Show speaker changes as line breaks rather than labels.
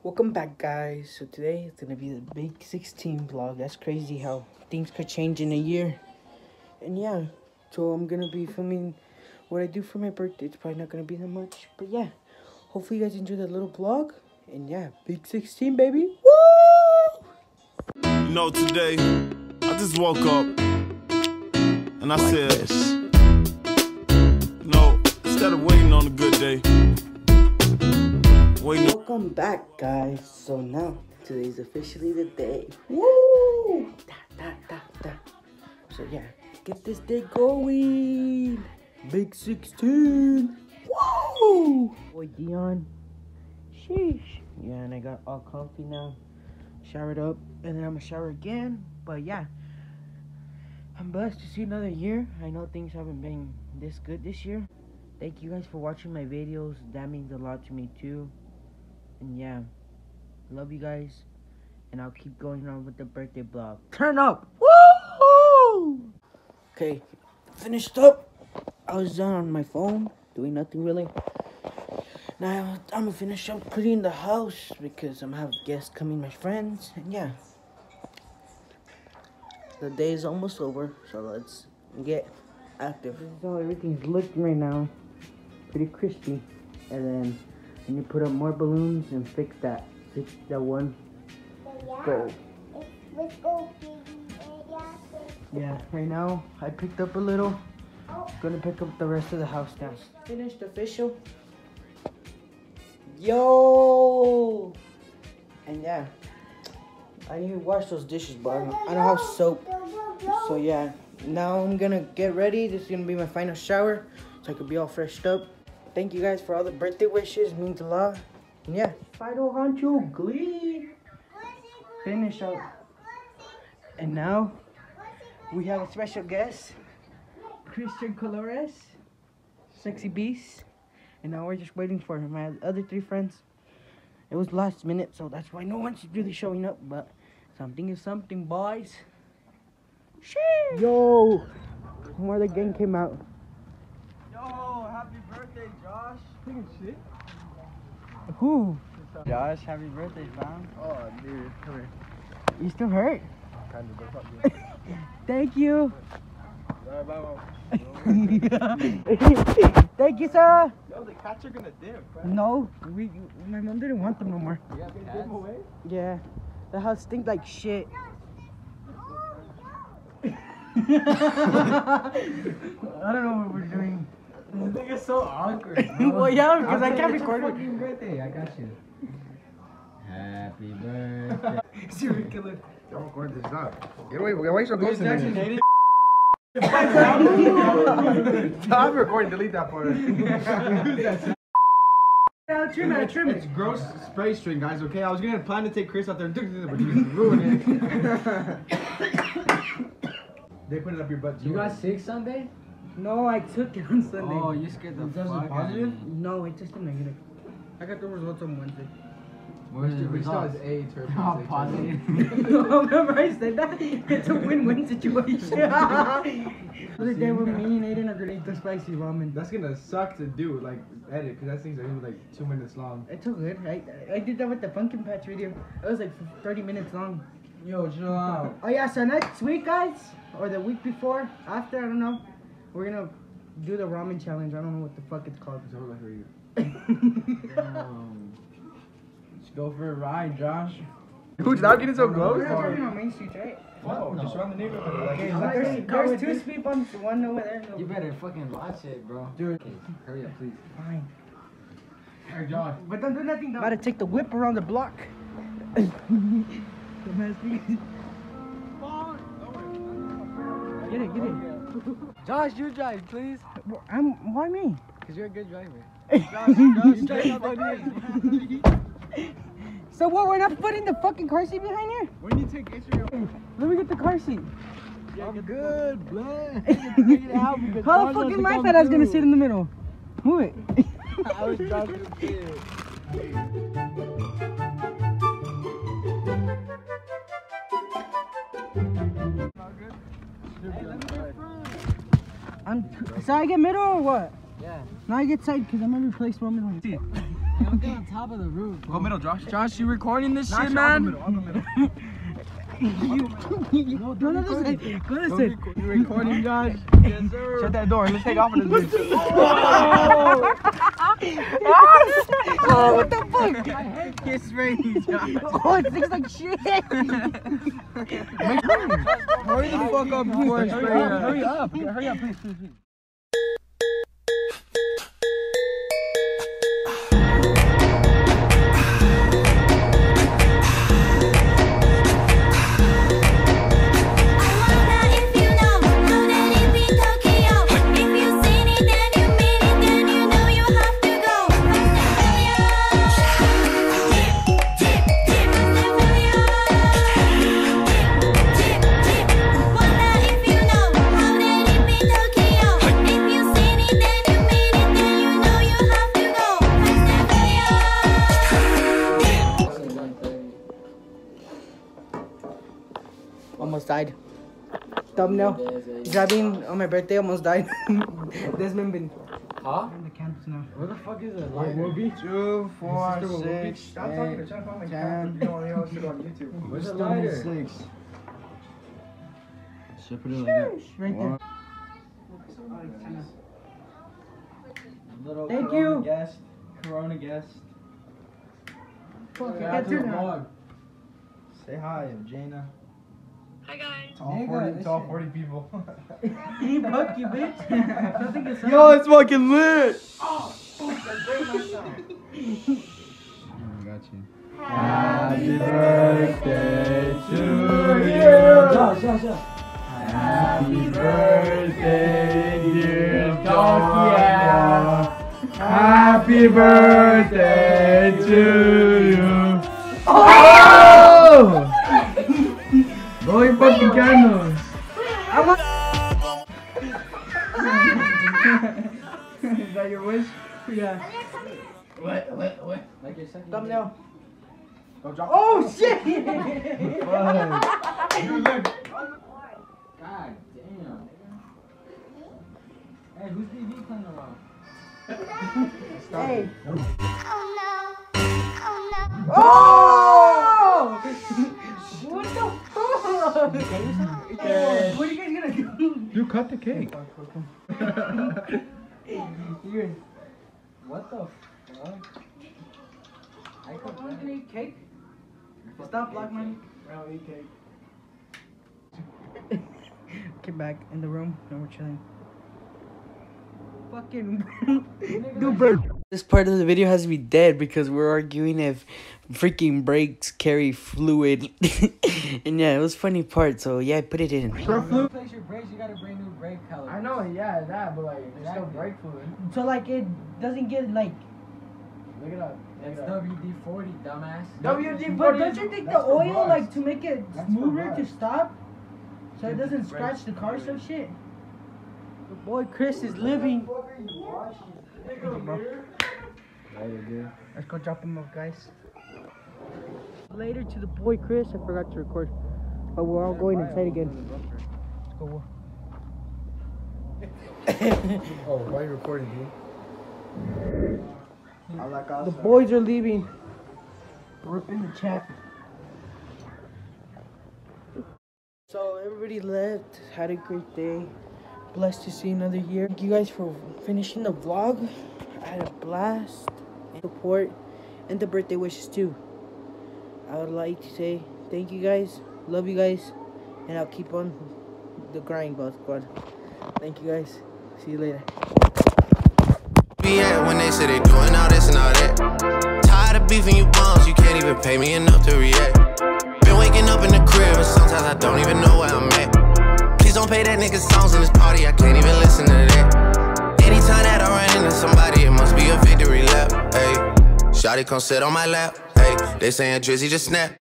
Welcome back, guys. So today it's gonna be the big 16 vlog. That's crazy how things could change in a year. And yeah, so I'm gonna be filming what I do for my birthday. It's probably not gonna be that much, but yeah, hopefully you guys enjoy that little vlog. And yeah, big 16, baby. Woo!
You know, today I just woke up and I said, no, instead of waiting on a good day,
Welcome back, guys. So now today's officially the day. Woo! So yeah, get this day going. Big 16. Woo! Boy Dion. Sheesh. Yeah, and I got all comfy now. Showered up, and then I'm gonna shower again. But yeah, I'm blessed to see another year. I know things haven't been this good this year. Thank you guys for watching my videos. That means a lot to me too. And yeah, love you guys. And I'll keep going on with the birthday vlog. Turn up! Woo! Okay, finished up. I was done on my phone, doing nothing really. Now I'm gonna finish up cleaning the house because I'm gonna have guests coming, my friends. And yeah, the day is almost over, so let's get active. This is how everything's looking right now. Pretty crispy. And then I need to put up more balloons and fix that one goal. Yeah, right now I picked up a little. Gonna pick up the rest of the house now. Finished official. Yo! And yeah, I need to wash those dishes, but I don't have soap. So yeah, now I'm gonna get ready. This is gonna be my final shower, so I could be all freshed up. Thank you guys for all the birthday wishes. It means a lot. And yeah, final honcho Glee. Finish up. And now we have a special guest, Christian Colores, Sexy Beast. And now we're just waiting for my other three friends. It was last minute, so that's why no one's really showing up. But something is something, boys. Sheesh. Yo, more of the gang came out.
Yo, happy birthday, Josh. Shit.
Who?
Josh, happy birthday, fam. Oh, dude, come here.
You still hurt?
Kind of, but
Thank you.
Alright, bye.
Thank you, Sarah.
Yo, the cats are gonna dip, right?
No, my mom didn't want them no more.
You got cats? Them away?
Yeah, the house stinks like shit. I don't know what we're doing.
This thing is so awkward, bro.
Well, yeah, because I can't record it.
Happy birthday, I got you. Happy birthday.
Serial killer.
Don't record this up. Get away, why so close to me? Stop recording, delete that part.
Trim it.
It's gross spray string, guys, okay? I was gonna plan to take Chris out there, but you ruined it. They put it up your butt too.
You got sick Sunday?
No, I took it on Sunday.
Oh, you scared the fuck out of
positive?
me.
No, it's just a negative. I got the results on Wednesday.
Where's the
We still
results?
has AIDS or
Oh, positive.
No, remember I said that? It's a win-win situation. The other day when me and Aiden are gonna eat the spicy ramen.
That's gonna suck to do, like, edit, because that thing's like 2 minutes long.
It's so good. I did that with the pumpkin patch video. It was like 30 minutes long.
Yo, chill out.
Oh yeah, so next week, guys, or the week before, after, I don't know, we're gonna do the ramen challenge. I don't know what the fuck it's called.
It's over like for you.
Let's go for a ride, Josh.
Dude, stop getting so close.
We're not driving on Main Street, right?
No, just around the neighborhood.
Okay,
Like,
there's two speed bumps, one over there.
You better fucking watch it, bro.
Dude.
Okay, hurry up, please.
Fine.
Hey, Josh.
But don't do nothing. Gotta take the whip around the block. Get it.
Josh, you drive, please.
Why me?
Because you're a good driver.
So what, we're not putting the fucking car seat behind here?
When you take Israel.
Let me get the car seat.
I'm good, blood.
How the fuck am my fat ass gonna sit in the middle? Move it.
I was driving a kid.
So I get middle or what?
Yeah.
Now I get side because I'm gonna replace Roman.
Don't get on top of the roof.
Go middle, Josh.
Josh, you recording this
Nah,
shit,
I'll
man?
go middle.
Go to this side. Go to this side.
You recording, Josh?
Yes, sir.
Shut that door and let's take off in this bitch.
Oh, what the fuck?
Kiss rings, Josh.
Oh, it stinks like shit.
Hurry the fuck up before I spray it.
Hurry up, please. Almost died. Thumbnail. Driving on my birthday, almost died. Desmond bin.
Huh?
In the campus now.
Where the fuck is it?
Like, 2, 4, 6,
Stop
8,
talking to trying to find my
10.
camera. You know, on YouTube. Where's the
Still
lighter?
6. Should put it like that.
Right there.
Little
Thank
Corona
you.
Guest. Corona guest.
Fuck,
Yeah,
I can't turn
vlog.
around.
Say hi, Jana.
Hi guys.
To all 40 people.
Fuck you, bitch. Nothing is
Yo, it's fucking lit!
I got you.
Happy birthday to you! Happy birthday, dear Tokia! Happy birthday to you! Oh! Blow your fucking candles! Is that your wish?
Yeah.
What? Like your second.
Thumbnail.
Go drop.
Oh, shit!
God damn. Hey, who's TV playing around?
Hey.
Oh
Oh! What the fuck? What are you guys gonna do?
You cut the cake.
You're
What the fuck?
I want to eat cake. Stop, Black Man.
I'll eat cake.
Get back in the room and we're chilling. Fucking dude, bro. This part of the video has to be dead because we're arguing if freaking brakes carry fluid. And yeah, it was a funny part, so yeah, put it in.
Replace your brakes, you gotta bring new brake calipers.
I know, yeah, that, but like, there's still brake fluid.
So like it doesn't get like
Look it up.
It's WD-40, dumbass.
WD-40.
But don't you think the
That's for
oil
rust.
like to make it
That's for
smoother to
rust.
stop? So it doesn't
Brakes.
scratch the car so shit. The boy Chris is living. Let's go drop him off, guys. Later to the boy Chris. I forgot to record. But we're all going inside again. Let's go.
Oh, why are you recording, dude?
The boys are leaving. Rip in the chat. So everybody left. Had a great day. Blessed to see another year. Thank you guys for finishing the vlog. I had a blast. And support and the birthday wishes too. I would like to say thank you guys. Love you guys. And I'll keep on the grind, boss squad. Thank you guys. See you later.
When they say they doing all this and all that. Tired of beefing you bums, you can't even pay me enough to react. Been waking up in the crib and sometimes I don't even know where I'm at. Please don't play that nigga songs in this party, I can't even listen to that. Anytime that I run into somebody, it must be a victory lap. Hey, shawty come sit on my lap. Hey, they saying Drizzy just snap.